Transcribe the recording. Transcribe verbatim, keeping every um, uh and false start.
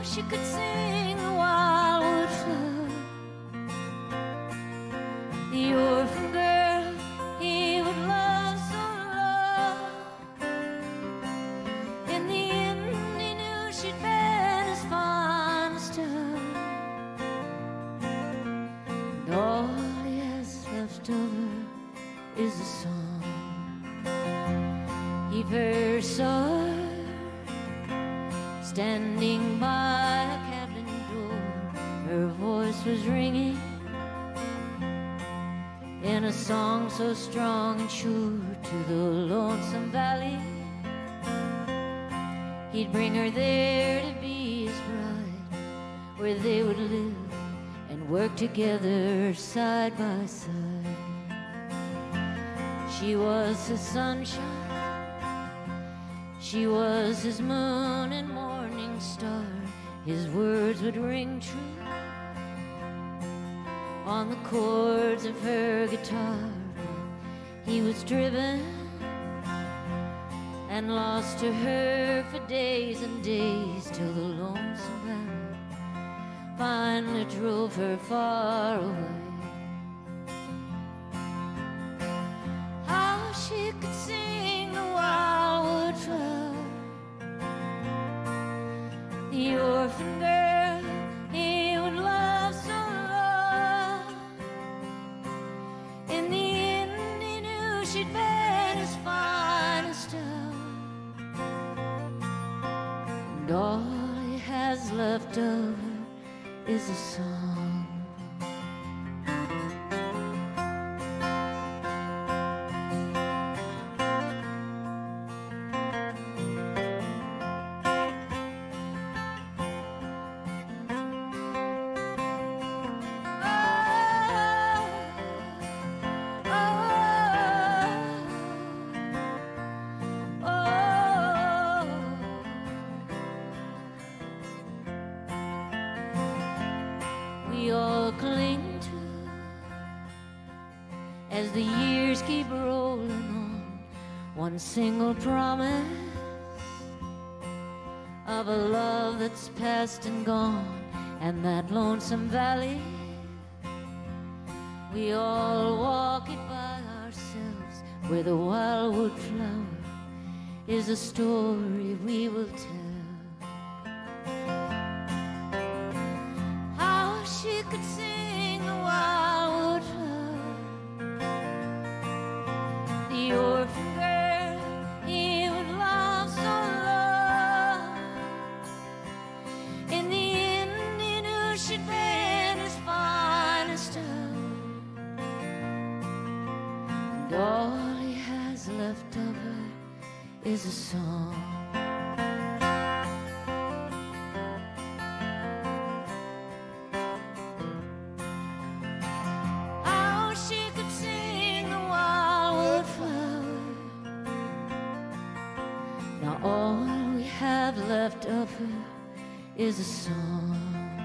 she could sing the wildwood flower. The orphan girl he would love so long. In the end he knew she'd been his finest hour. And all he has left of her is a song. He first saw her standing by a cabin door. Her voice was ringing in a song so strong and sure to the lonesome valley. He'd bring her there to be his bride, where they would live and work together side by side. She was his sunshine, she was his moon and morning star. His words would ring true on the chords of her guitar. He was driven and lost to her for days and days, till the lonesome valley finally drove her far away. How she could sing the wildwood flower, the orphan girl he would love so long. In the end he knew she'd been his finest hour. And all he has left of her is a song. We all cling to as the years keep rolling on, one single promise of a love that's past and gone. And that lonesome valley, we all walk it by ourselves, where the wildwood flower is a story we will tell. She could sing the wildwood flower, the orphan girl he would love so long. In the end he knew she'd been his finest hour. And all he has left of her is a song. Now all we have left of her is a song.